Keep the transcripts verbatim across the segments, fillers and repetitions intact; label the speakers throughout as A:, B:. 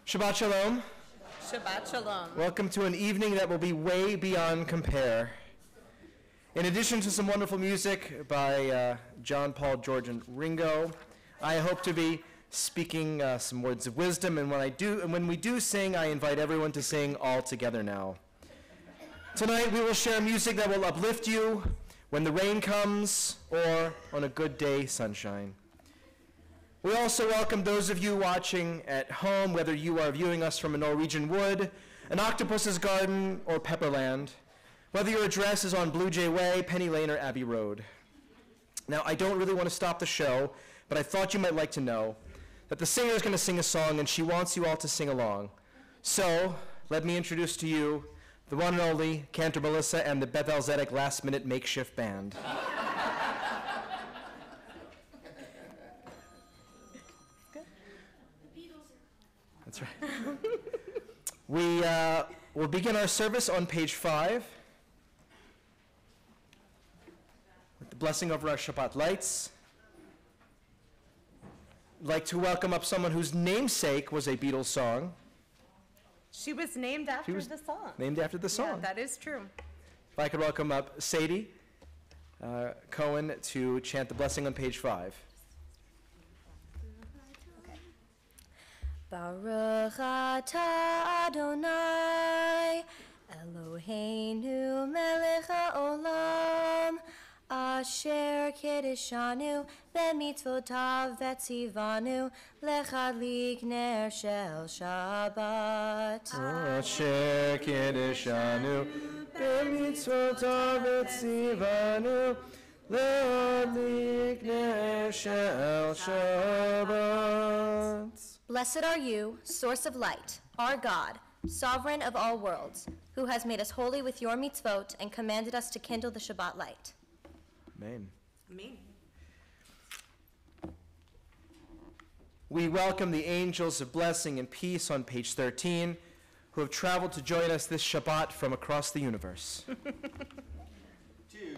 A: Shabbat Shalom.
B: Shabbat Shalom.
A: Welcome to an evening that will be way beyond compare. In addition to some wonderful music by uh, John, Paul, George, and Ringo, I hope to be speaking uh, some words of wisdom, and when I do, and when we do sing, I invite everyone to sing all together now. Tonight we will share music that will uplift you when the rain comes or on a good day, sunshine. We also welcome those of you watching at home, whether you are viewing us from a Norwegian wood, an octopus's garden, or Pepperland, whether your address is on Blue Jay Way, Penny Lane, or Abbey Road. Now, I don't really want to stop the show, but I thought you might like to know that the singer is going to sing a song, and she wants you all to sing along. So, let me introduce to you the one and only Cantor Melissa and the Beth-El last-minute makeshift band. That's right. We uh, will begin our service on page five with the blessing over our Shabbat lights. I'd like to welcome up someone whose namesake was a Beatles song.
B: She was named after
A: was
B: the song.
A: Named after the song.
B: Yeah, that is true.
A: If I could welcome up Sadie uh, Cohen to chant the blessing on page five.
C: Baruch atah Adonai, Eloheinu melech haolam, asher kiddushanu b'mitzvotav v'tzivanu lechadlik ner shel Shabbat.
A: Asher kiddushanu b'mitzvotav v'tzivanu lechadlik ner shel Shabbat.
C: Blessed are you, source of light, our God, sovereign of all worlds, who has made us holy with your mitzvot and commanded us to kindle the Shabbat light.
A: Amen.
B: Amen.
A: We welcome the angels of blessing and peace on page thirteen, who have traveled to join us this Shabbat from across the universe.
D: Two.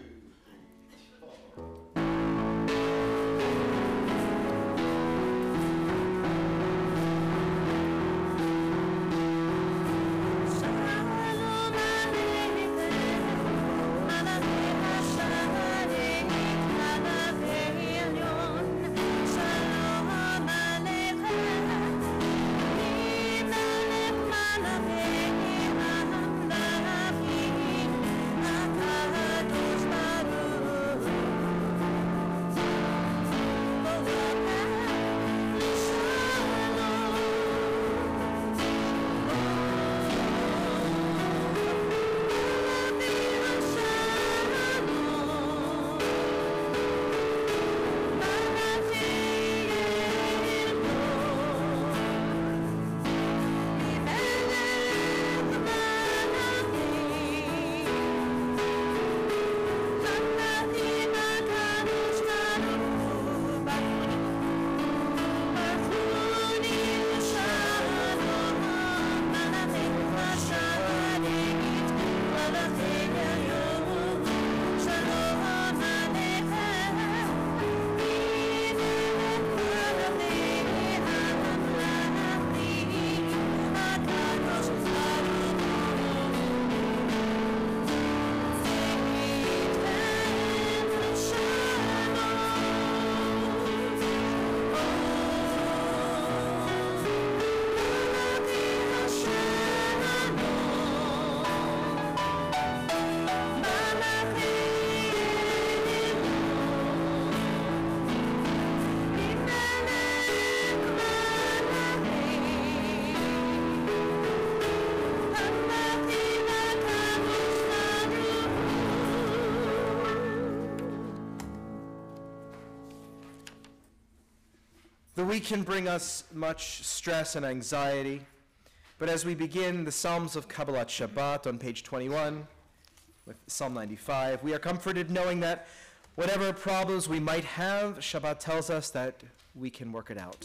A: The week can bring us much stress and anxiety, but as we begin the Psalms of Kabbalat Shabbat on page twenty-one with Psalm ninety-five, we are comforted knowing that whatever problems we might have, Shabbat tells us that we can work it out.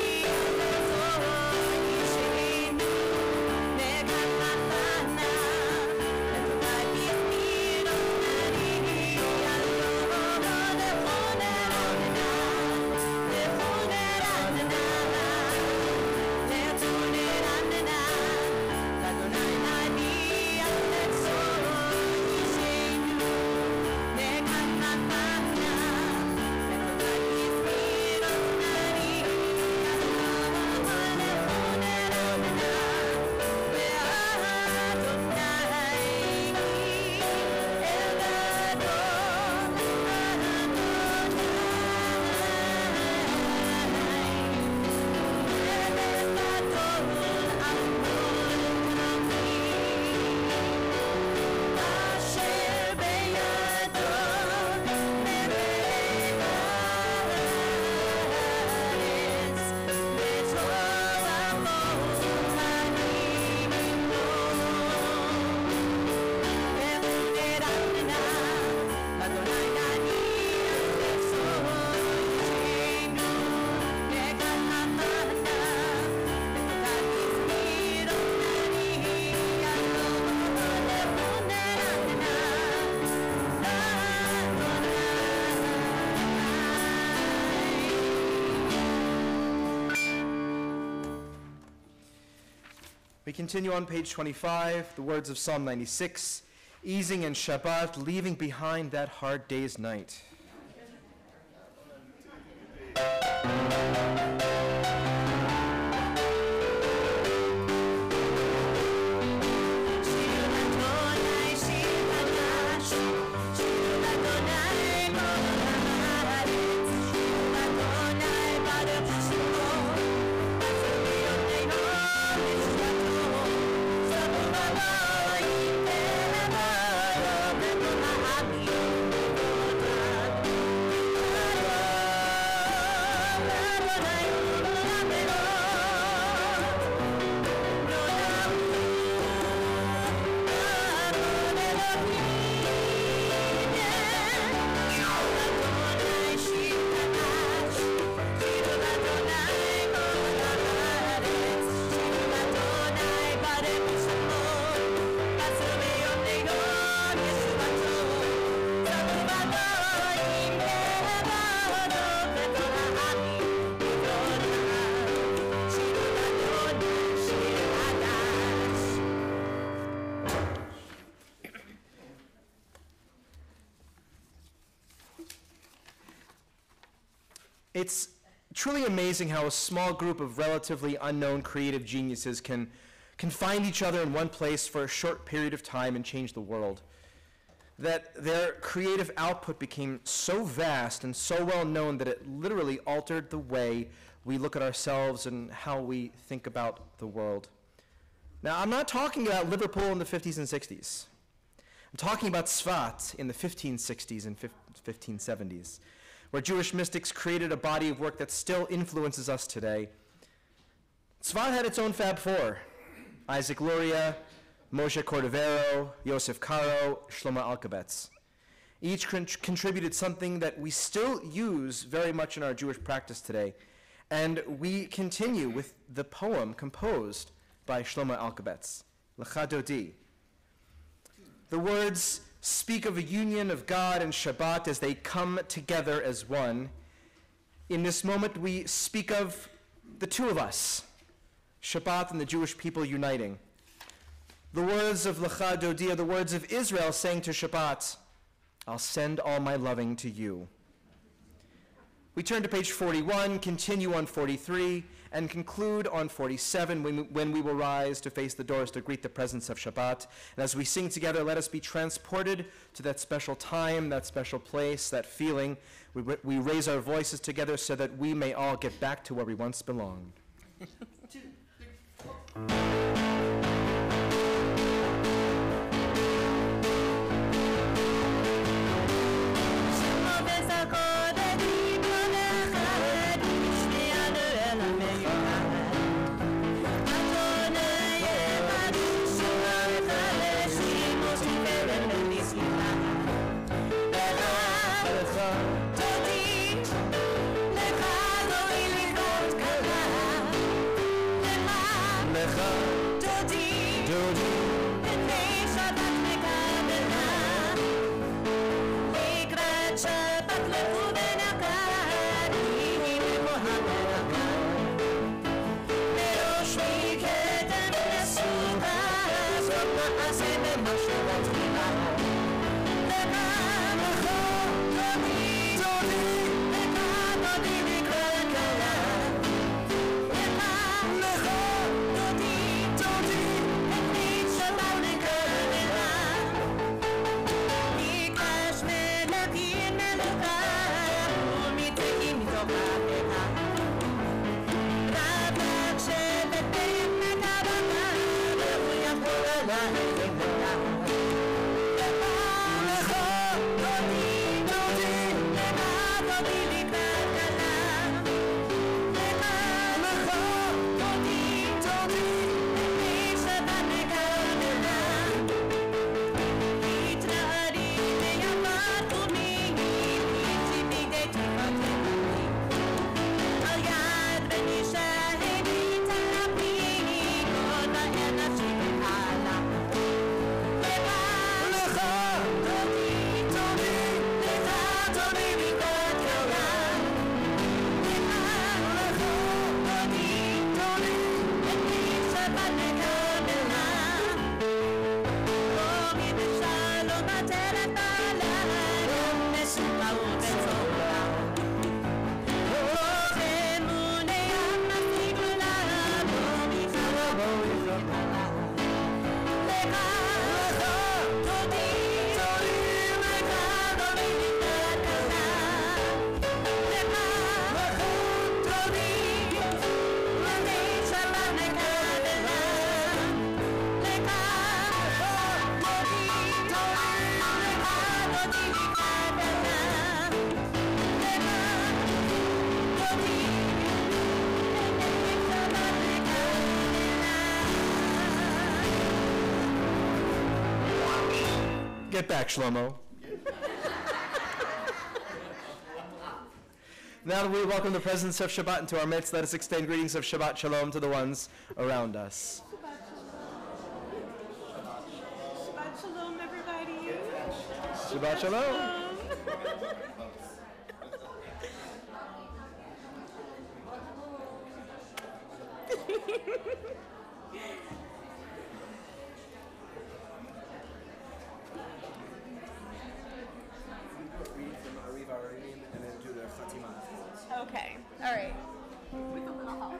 C: Adonai
A: We continue on page twenty-five, the words of Psalm ninety-six, easing in Shabbat, leaving behind that hard day's night. It's truly amazing how a small group of relatively unknown creative geniuses can, can find each other in one place for a short period of time and change the world. That their creative output became so vast and so well known that it literally altered the way we look at ourselves and how we think about the world. Now, I'm not talking about Liverpool in the fifties and sixties. I'm talking about Tzfat in the fifteen sixties and fifteen seventies. Where Jewish mystics created a body of work that still influences us today. Tzfat had its own Fab Four: Isaac Luria, Moshe Cordovero, Yosef Karo, Shlomo Alkabetz. Each con- contributed something that we still use very much in our Jewish practice today. And we continue with the poem composed by Shlomo Alkabetz, Lecha Dodi. The words speak of a union of God and Shabbat as they come together as one. In this moment, we speak of the two of us, Shabbat and the Jewish people uniting. The words of Lecha Dodi are the words of Israel saying to Shabbat, I'll send all my loving to you. We turn to page forty-one, continue on forty-three, and conclude on forty-seven when we, when we will rise to face the doors to greet the presence of Shabbat. And as we sing together, let us be transported to that special time, that special place, that feeling. We, we raise our voices together so that we may all get back to where we once belonged. Two, three, four. Get back, Shlomo. Now that we welcome the presence of Shabbat into our midst, let us extend greetings of Shabbat Shalom to the ones around us.
B: Shabbat Shalom, everybody.
A: Shabbat Shalom.
B: Okay, all right. With a little help.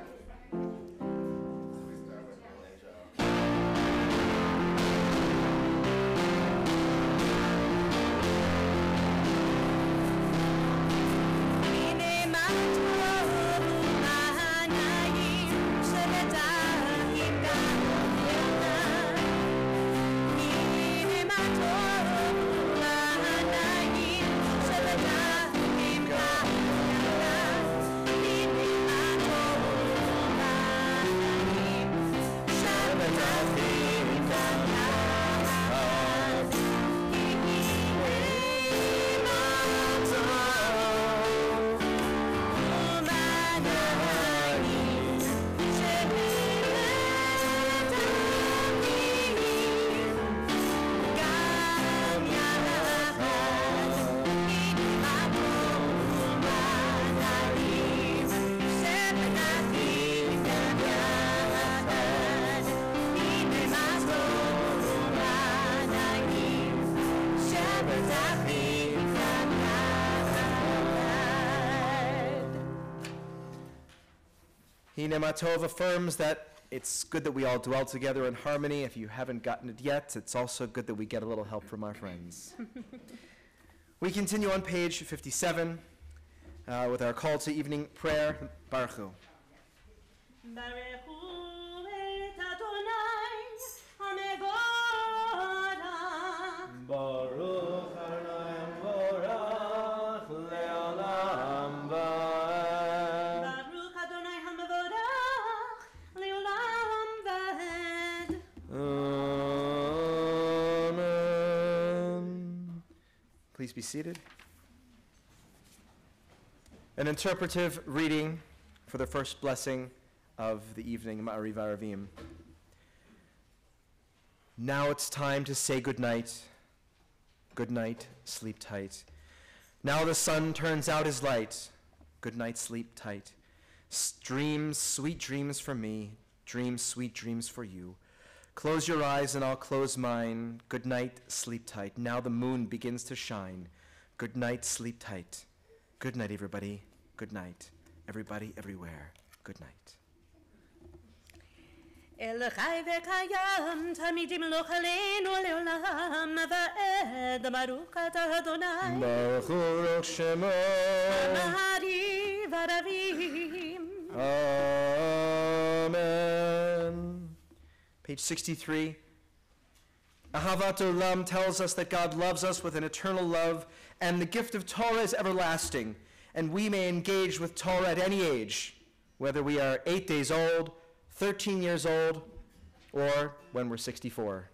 A: Hine Matov affirms that it's good that we all dwell together in harmony. If you haven't gotten it yet, it's also good that we get a little help from our friends. We continue on page fifty-seven uh, with our call to evening prayer. Baruch Hu. Baruch Adonai Mevorach le'olam va'ed.
B: Baruch Adonai HaMevorach le'olam va'ed.
A: Amen. Please be seated. An interpretive reading for the first blessing of the evening, Ma'ariv Aravim. Now it's time to say good night. Good night, sleep tight. Now the sun turns out his light. Good night, sleep tight. S- dreams, sweet dreams for me. Dreams, sweet dreams for you. Close your eyes and I'll close mine. Good night, sleep tight. Now the moon begins to shine. Good night, sleep tight. Good night, everybody. Good night. Everybody, everywhere. Good night.
B: El Chai v'Kayam Tamid Yimloch Aleinu Le'olam Va'ed Baruch Atah Adonai
A: Baruch Hu Rosh Shemo.
B: Ma'ariv Aravim.
A: Amen. Page sixty-three. Ahavat Olam tells us that God loves us with an eternal love, and the gift of Torah is everlasting, and we may engage with Torah at any age, whether we are eight days old, thirteen years old, or when we're sixty-four.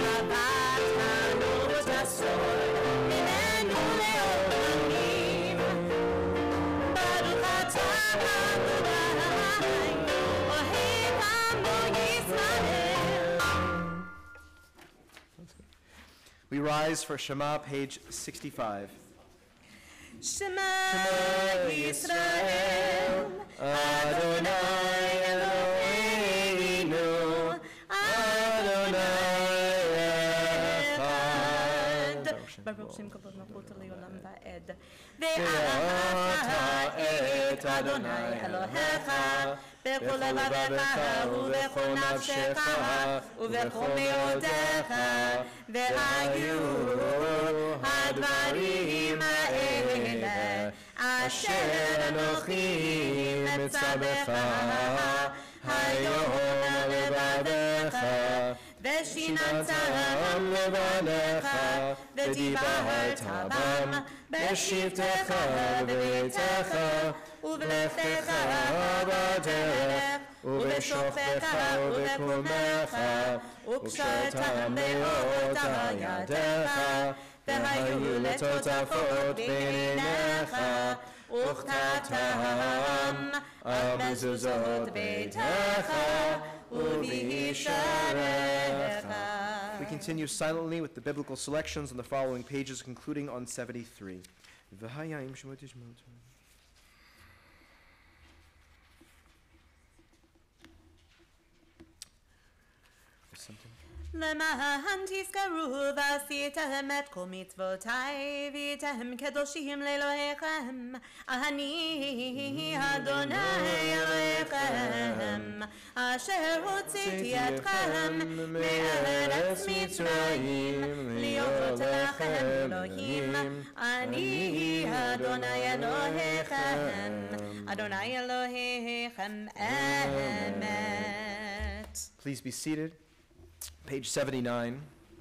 A: We rise for Shema, page sixty-five.
B: Shema Yisrael, Adonai Eloheinu, Adonai Echad. Baruch Shem Kavod Malchut Leolam Va'ed. Ve'ahavta et Adonai Elohecha, bechol levavecha ubechol nafshecha ubechol meodecha, ve'ayu hadvarim ha'ele asher anochi metzabecha hayom levavecha ושיננתם לבניך ודיברת בם בשבתך בביתך ובלכתך בדרך ובשוכבך ובקומך וקשרתם באותה ידיך והיו לטוטפות בין עיניך וכתבתם על מזוזות ביתך
A: We continue silently with the biblical selections on the following pages, concluding on seventy-three.
B: למען תזכרו ועשיתם את כל מצוותיי והייתם קדושים לאלוהיכם אני אדוני אלוהיכם אשר הוצאתי אתכם מארץ מצרים להיות לכם אלוהים אני אדוני אלוהיכם אדוני אלוהיכם אמת.
A: Please be seated. Page seventy-nine.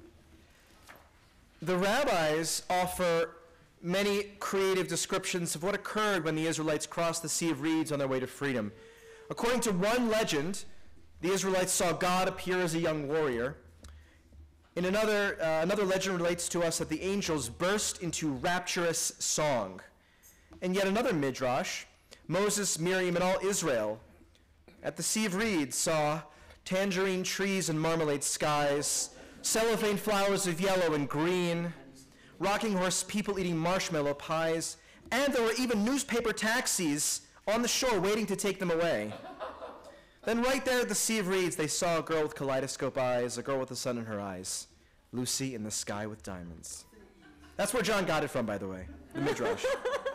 A: The rabbis offer many creative descriptions of what occurred when the Israelites crossed the Sea of Reeds on their way to freedom. According to one legend, the Israelites saw God appear as a young warrior. In another, uh, another legend relates to us that the angels burst into rapturous song. And yet another midrash, Moses, Miriam, and all Israel at the Sea of Reeds saw tangerine trees and marmalade skies, cellophane flowers of yellow and green, rocking horse people eating marshmallow pies, and there were even newspaper taxis on the shore waiting to take them away. Then right there at the Sea of Reeds, they saw a girl with kaleidoscope eyes, a girl with the sun in her eyes, Lucy in the sky with diamonds. That's where John got it from, by the way, the midrash.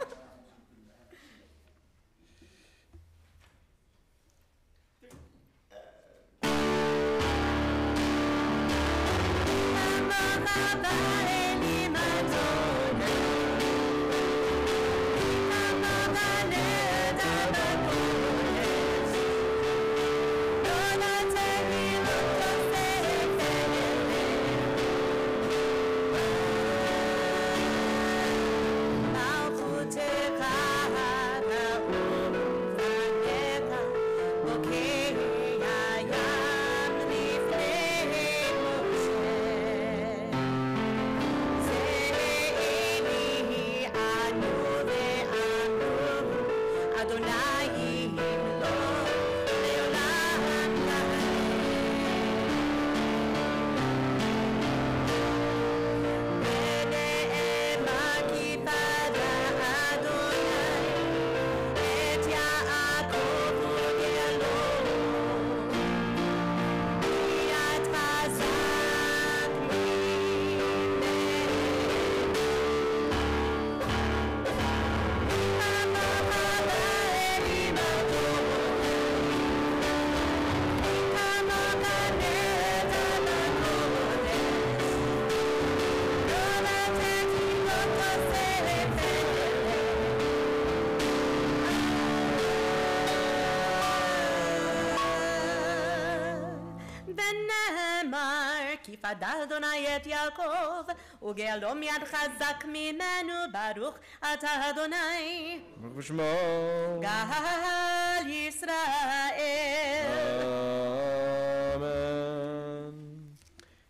B: יפדה אדוני את יעקב, וגאלו מיד חזק ממנו, ברוך אתה אדוני.
A: ברוך בשמו.
B: גאל ישראל.
A: Amen.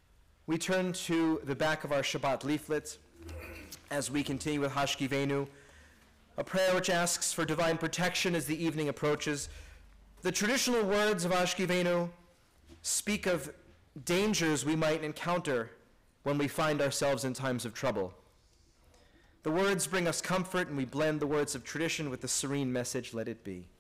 A: We turn to the back of our Shabbat leaflet as we continue with Hashkivenu, a prayer which asks for divine protection as the evening approaches. The traditional words of Hashkivenu speak of dangers we might encounter when we find ourselves in times of trouble. The words bring us comfort, and we blend the words of tradition with the serene message, let it be.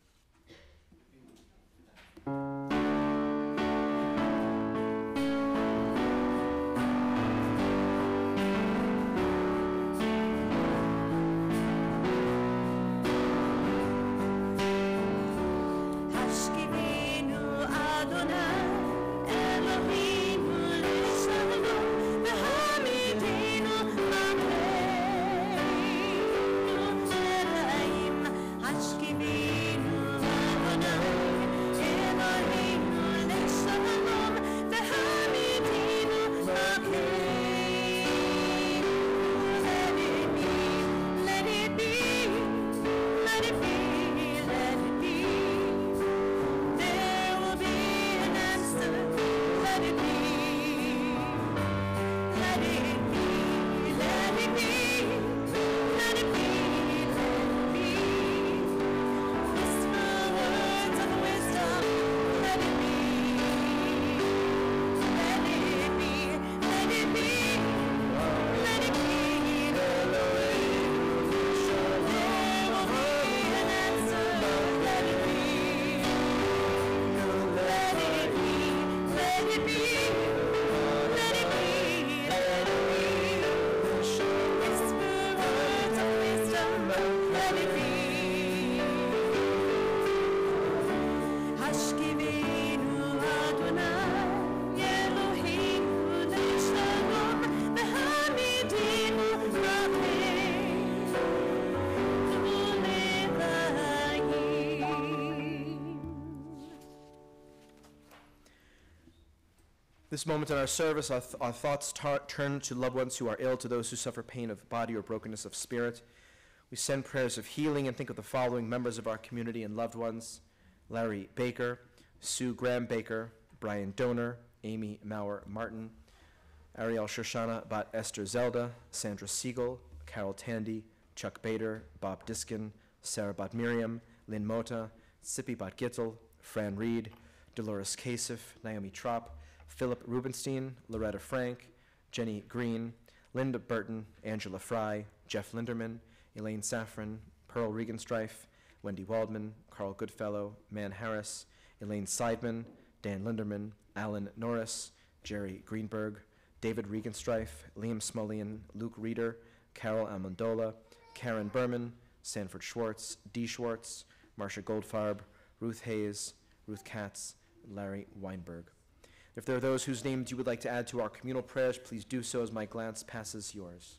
A: This moment in our service, our, th- our thoughts tar- turn to loved ones who are ill, to those who suffer pain of body or brokenness of spirit. We send prayers of healing and think of the following members of our community and loved ones: Larry Baker, Sue Graham Baker, Brian Donor, Amy Maurer Martin, Ariel Shoshana Bat Esther Zelda, Sandra Siegel, Carol Tandy, Chuck Bader, Bob Diskin, Sarah Bat Miriam, Lynn Mota, Sippy Bat Gittel, Fran Reed, Dolores Kasif, Naomi Trop, Philip Rubenstein, Loretta Frank, Jenny Green, Linda Burton, Angela Fry, Jeff Linderman, Elaine Safran, Pearl Regenstreif, Wendy Waldman, Carl Goodfellow, Man Harris, Elaine Seidman, Dan Linderman, Alan Norris, Jerry Greenberg, David Regenstreif, Liam Smullian, Luke Reeder, Carol Amendola, Karen Berman, Sanford Schwartz, Dee Schwartz, Marcia Goldfarb, Ruth Hayes, Ruth Katz, Larry Weinberg. If there are those whose names you would like to add to our communal prayers, please do so as my glance passes yours.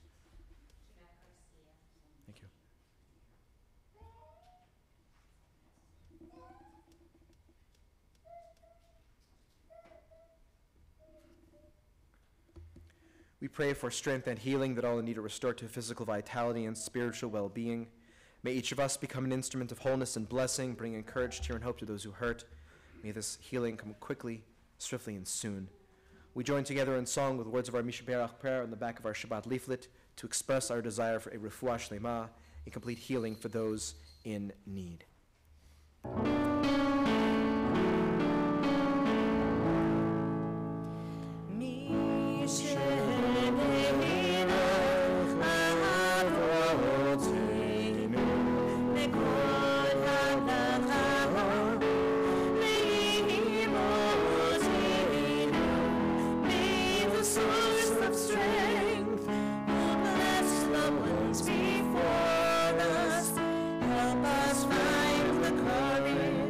A: Thank you. We pray for strength and healing, that all in need are restored to physical vitality and spiritual well-being. May each of us become an instrument of wholeness and blessing, bringing courage, cheer, and hope to those who hurt. May this healing come quickly, swiftly, and soon. We join together in song with words of our Misha Berach prayer on the back of our Shabbat leaflet to express our desire for a refuah shlema, a complete healing for those in need.
E: Before us, help us find the courage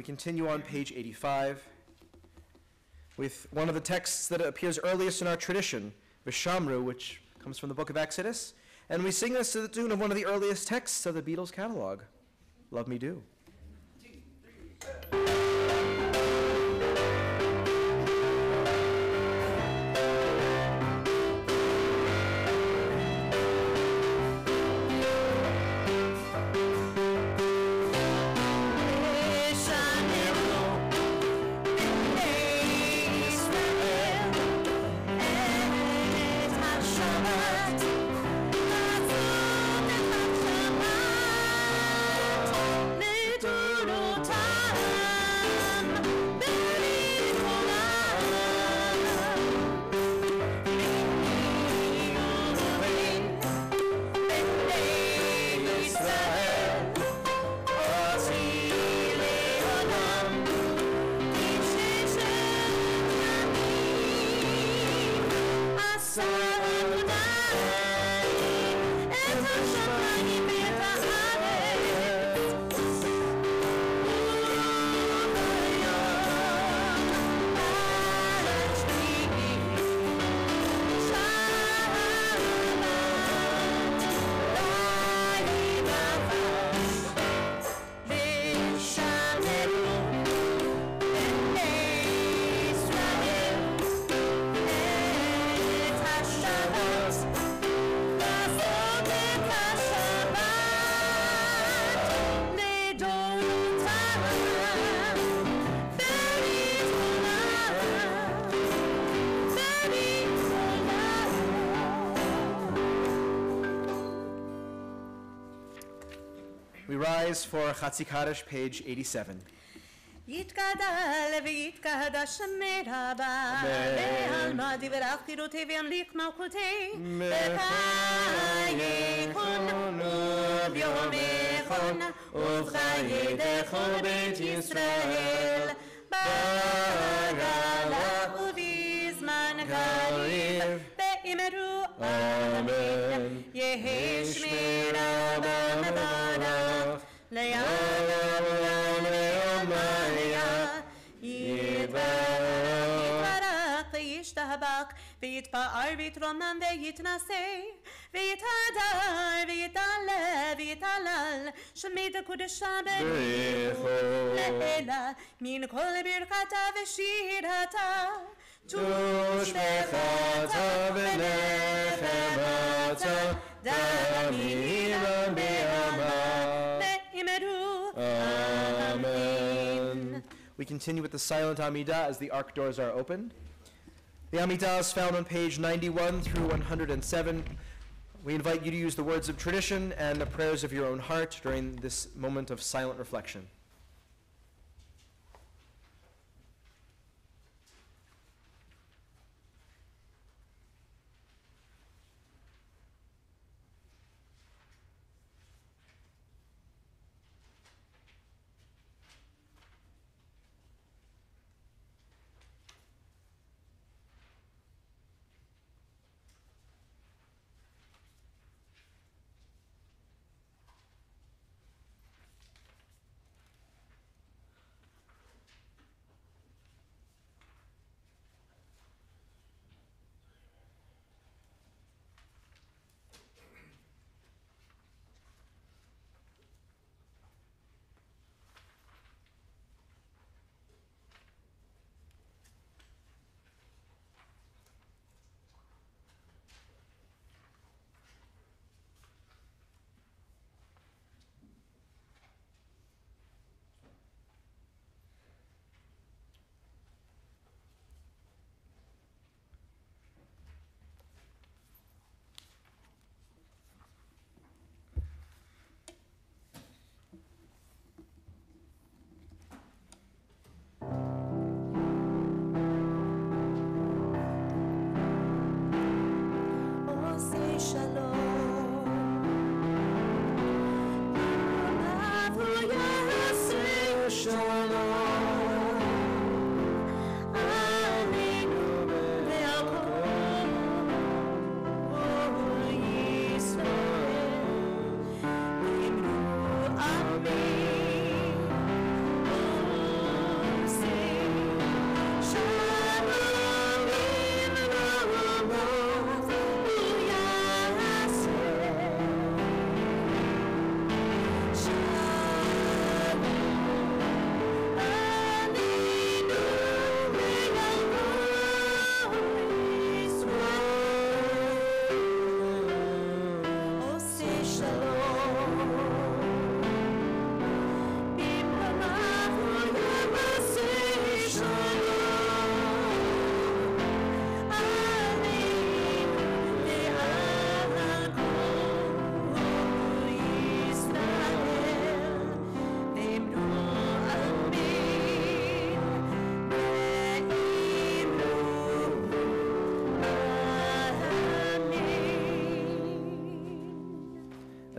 A: continue on page eighty-five with one of the texts that appears earliest in our tradition, Vishamru, which comes from the book of Exodus. And we sing this to the tune of one of the earliest texts of the Beatles catalog, Love Me Do. We rise for Chatzi Kaddish, page eighty-seven.
B: יתגדל ויתקדש שם רבה, בעלמא דברך פירותי וימליך מלכותי, וחייקון וביומכון ובחיי דכל בית ישראל, בגלה ובזמן קריב, באמרו אמן, יהי שמירה במברך, ליעלם יתברך וישתבח ויתפאר ויתרומם ויתנשא ויתהדר ויתעלה ויתהלל שמי דקודשה בריחו לעילה מן כל ברכתה ושירתה תושבחתה ונחמתה דמינה בעמה באמרו אמן.
A: We continue with the silent Amidah as the ark doors are opened. The Amidah is found on page ninety-one through one hundred seven. We invite you to use the words of tradition and the prayers of your own heart during this moment of silent reflection.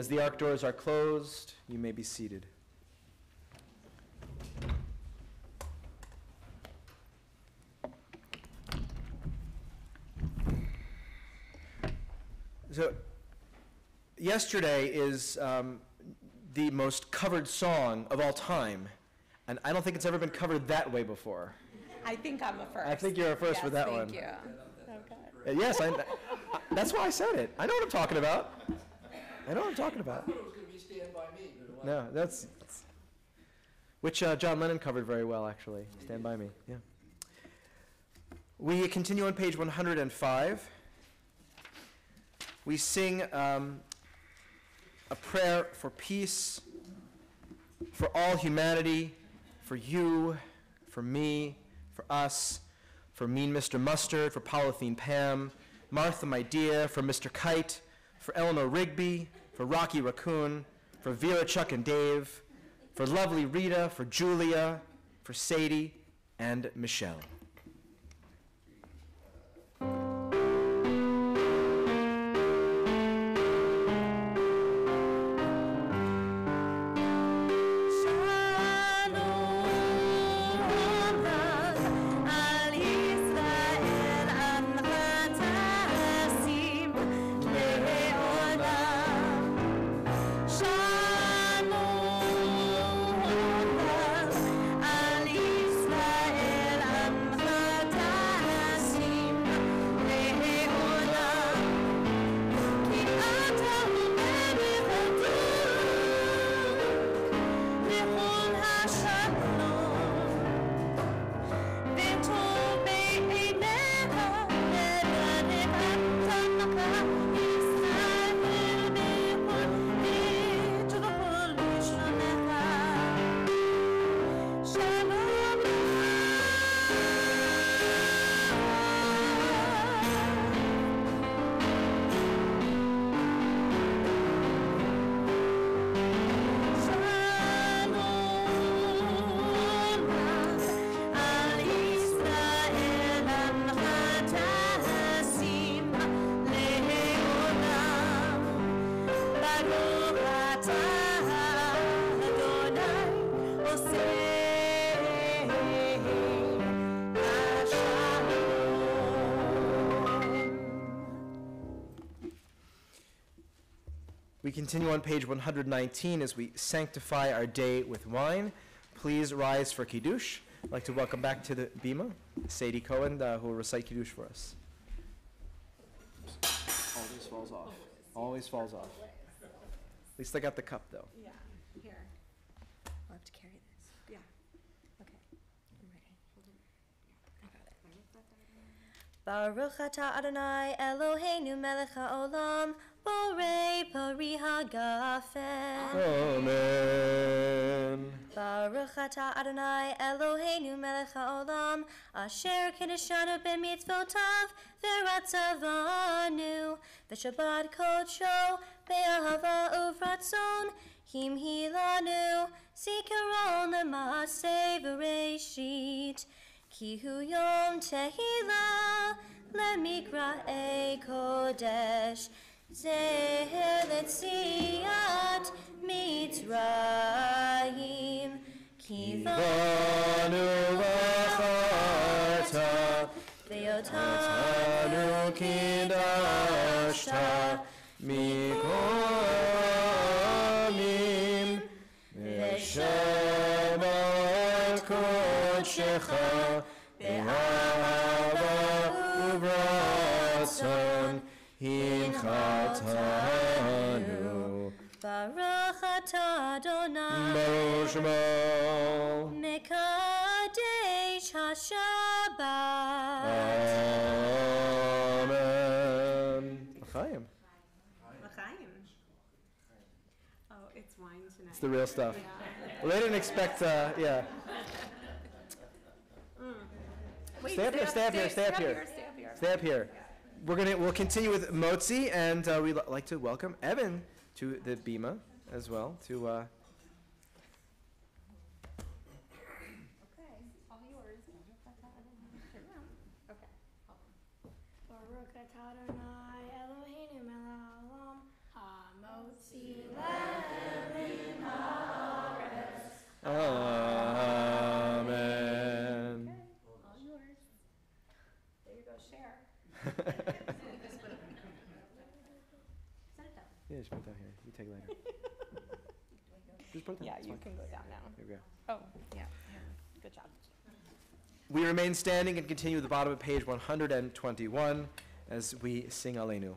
A: the ark doors are closed, you may be seated. So, yesterday is um, the most covered song of all time, and I don't think it's ever been covered that way before.
E: I think I'm a first.
A: I think you're a first
E: yes,
A: with that
E: thank
A: one.
E: Thank you. Okay.
A: Uh, yes, I, I, that's why I said it. I know what I'm talking about. I know what I'm talking about.
D: I thought it was going to be Stand By Me, but it wasn't.
A: No, that's, that's which uh, John Lennon covered very well, actually. Stand By Me, yeah. We continue on page one hundred five. We sing um, a prayer for peace, for all humanity, for you, for me, for us, for Mean Mister Mustard, for Polythene Pam, Martha My Dear, for Mister Kite, for Eleanor Rigby, for Rocky Raccoon, for Vera, Chuck, and Dave, for lovely Rita, for Julia, for Sadie, and Michelle. We continue on page one hundred nineteen as we sanctify our day with wine. Please rise for Kiddush. I'd like to welcome back to the Bima, Sadie Cohen, uh, who will recite Kiddush for us. Always falls off. Always falls off. At least I got the cup, though.
E: Yeah, here.
C: I'll have to carry this.
E: Yeah.
C: Okay, I'm ready. I got it. Baruch atah Adonai Eloheinu melech haolam borei pari hagafen.
A: Amen.
C: Baruch atah Adonai Eloheinu melech haolam asher kiddushanu b'mitzvotav v'ratzavanu v'shabbat kodsho be'ahava uvratzon himhilanu zikaron l'maaseh v'reishit ki hu yom tehillah lemikra'ei kodesh zeher letziat mitzrayim ki
A: Vanu v'chata
C: ve'otanu
A: kidashta mikomim v'shabat kodshecha be'ahava uvratzon hinchatanu
C: Baruch atah Adonai
A: Baruch Shemo
C: Mekadesh HaShabbat.
A: Amen. L'chaim.
E: L'chaim. Oh, it's wine tonight.
A: It's the real stuff.
E: Yeah.
A: Well, they didn't expect, uh, yeah.
E: Wait,
A: Stay up here, stay up here, stay up here.
E: Stay up here.
A: Stay up here. We're gonna, we'll continue with Motzi, and uh, we'd li- like to welcome Evan to the Bima as well, to, uh,
F: Baruch atah Adonai Eloheinu melech haolam
A: Amen.
C: All yours. There you go, share.
E: Set it down.
A: Yeah, just put it down here. You take it later. Just put it down.
B: Yeah,
A: It's
B: you
A: fine.
B: can go down now.
A: There we go.
B: Oh, yeah, yeah. Good job.
A: We remain standing and continue at the bottom of page one hundred twenty-one as we sing Aleinu.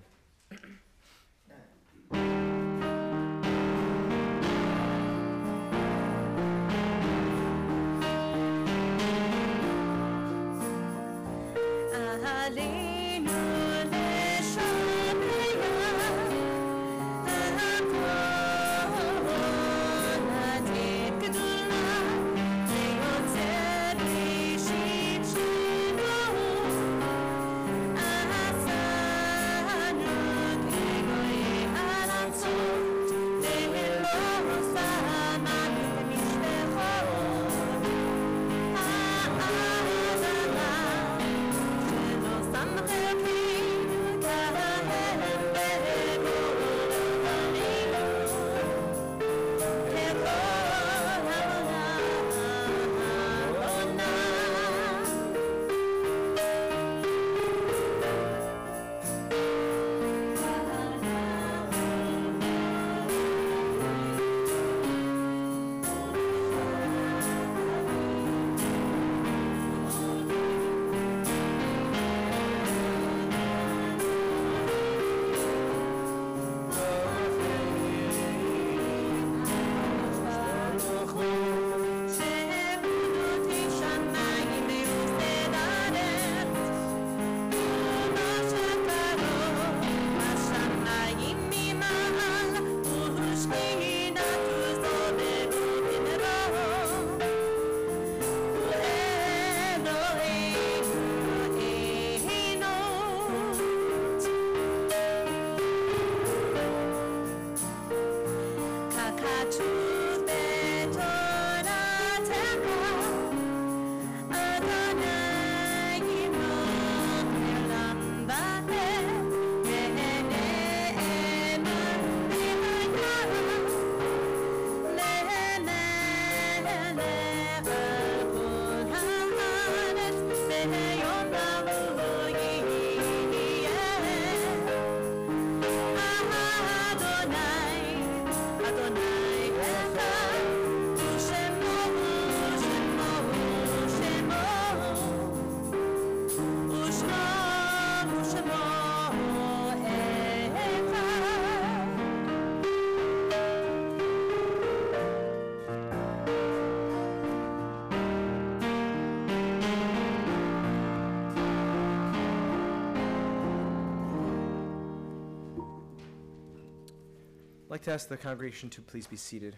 A: I'd like to ask the congregation to please be seated.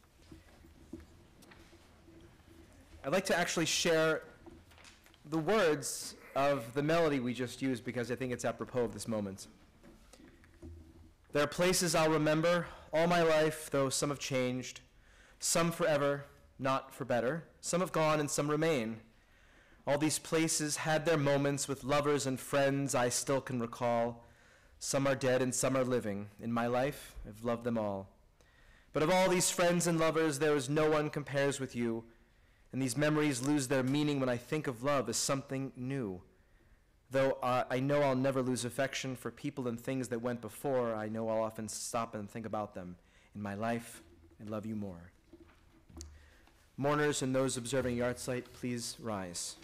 A: I'd like to actually share the words of the melody we just used because I think it's apropos of this moment. There are places I'll remember all my life, though some have changed, some forever, not for better. Some have gone and some remain. All these places had their moments with lovers and friends I still can recall. Some are dead and some are living. In my life, I've loved them all. But of all these friends and lovers, there is no one compares with you. And these memories lose their meaning when I think of love as something new. Though uh, I know I'll never lose affection for people and things that went before, I know I'll often stop and think about them. In my life, I love you more. Mourners and those observing yahrzeit, please rise.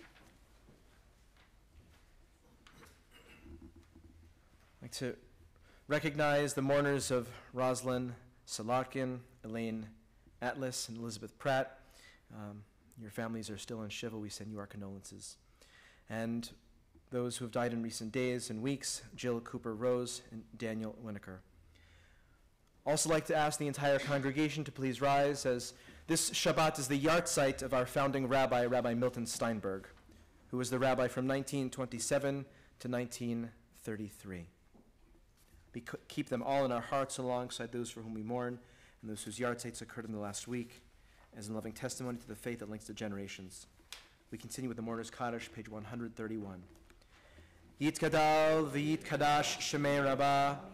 A: I'd like to recognize the mourners of Rosalind Salatkin, Elaine Atlas, and Elizabeth Pratt. Um, your families are still in Shiva. We send you our condolences. And those who have died in recent days and weeks, Jill Cooper Rose and Daniel Winokur. Also like to ask the entire congregation to please rise, as this Shabbat is the yahrzeit of our founding rabbi, Rabbi Milton Steinberg, who was the rabbi from nineteen twenty-seven to nineteen thirty-three. We c- keep them all in our hearts alongside those for whom we mourn and those whose yahrzeits occurred in the last week, as a loving testimony to the faith that links to generations. We continue with the Mourner's Kaddish, page one hundred thirty-one. Yit Kadal v'yit Kadash Shemei Rabbah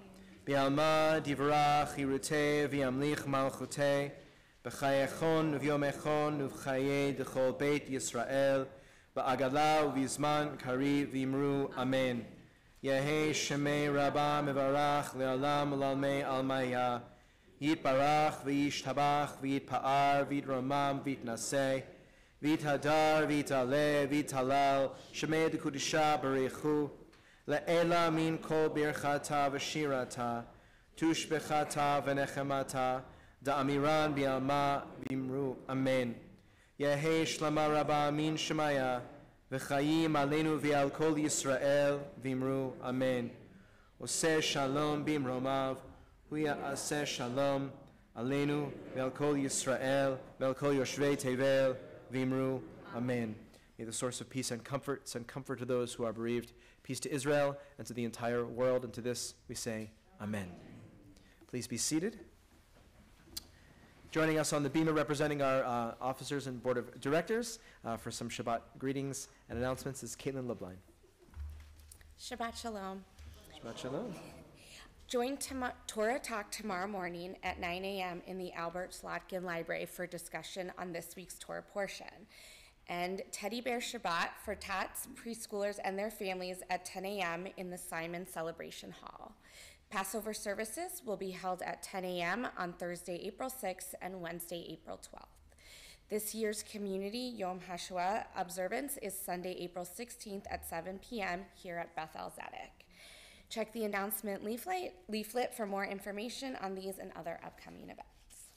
A: Bialma divrach irute viamlich malchute. B'chayechon uv'yomechon uv'chaye dechol Beit Yisrael. Ba'agala uv'yizman kari v'imru. Amen. Yehe Shemei Rabba Mevarach Le'olam L'almei Almaya. Yit Barach V'yish Tabach V'yit Pa'ar V'yit Romam V'yit Naseh V'yit Hadar V'yit Ale V'yit Halal Shemei D'Kudisha B'Reichu Le'ela Min Kol Birchata V'Shirata Tushbechata V'Nechemata Da'amiran Bi'alma V'imru. Amen. Yehe Shlama Rabba Min Shemaya V'chayim Aleinu V'al Kol Yisrael V'imru. Amen. Oseh Shalom B'imromav Huya Aseh Shalom Aleinu V'al Kol Yisrael V'al Kol Yoshvei Tevel V'imru. Amen. May the source of peace and comfort send comfort to those who are bereaved, peace to Israel and to the entire world, and to this we say Amen. Please be seated. Joining us on the bima representing our uh, officers and board of directors uh, for some Shabbat greetings and announcements is Caitlin Lebline.
F: Shabbat Shalom.
A: Shabbat Shalom.
F: Join tom- Torah Talk tomorrow morning at nine a.m. in the Albert Slotkin Library for discussion on this week's Torah portion. And Teddy Bear Shabbat for tots, preschoolers, and their families at ten a.m. in the Simon Celebration Hall. Passover services will be held at ten a.m. on Thursday, April sixth and Wednesday, April twelfth. This year's Community Yom HaShoah observance is Sunday, April sixteenth at seven p.m. here at Beth-El Zedek. Check the announcement leaflet, leaflet for more information on these and other upcoming events.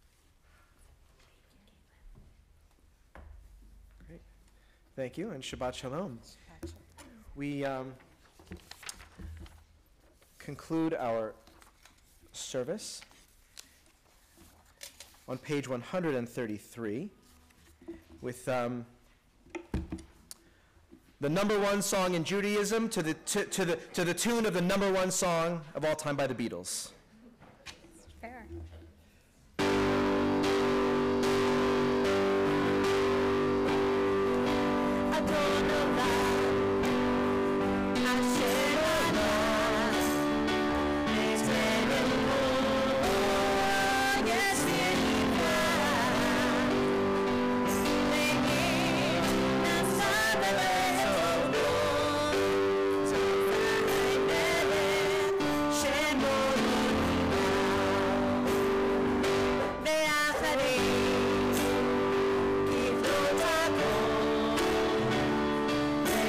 A: Great. Thank you, and Shabbat Shalom.
F: Shabbat Shalom.
A: We um, conclude our service on page one hundred thirty-three with um, the number one song in Judaism to the, to, to, the, to the tune of the number one song of all time by the Beatles.
F: Fair.
G: Shemo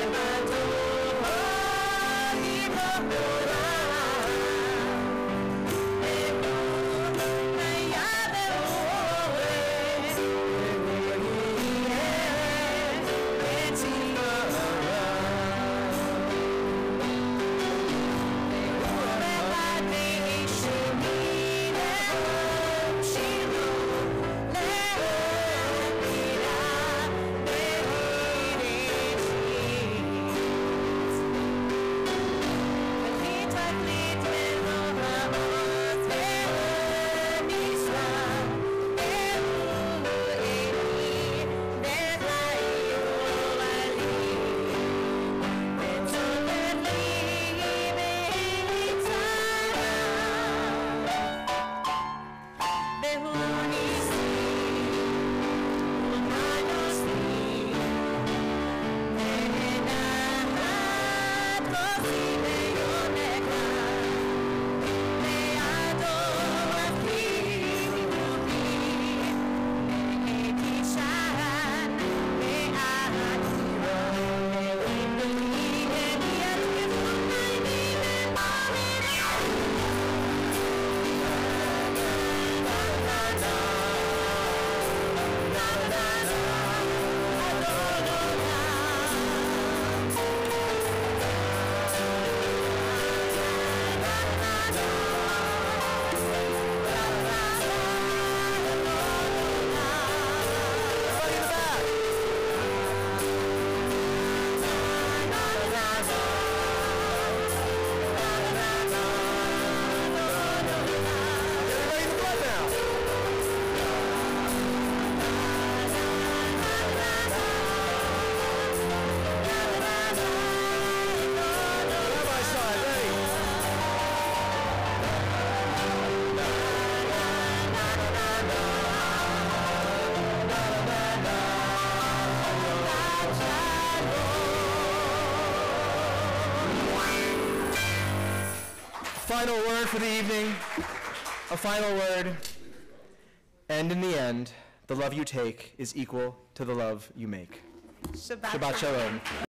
A: final word for the evening, a final word. And in the end, the love you take is equal to the love you make.
B: Shabbat
A: Shabbat shalom.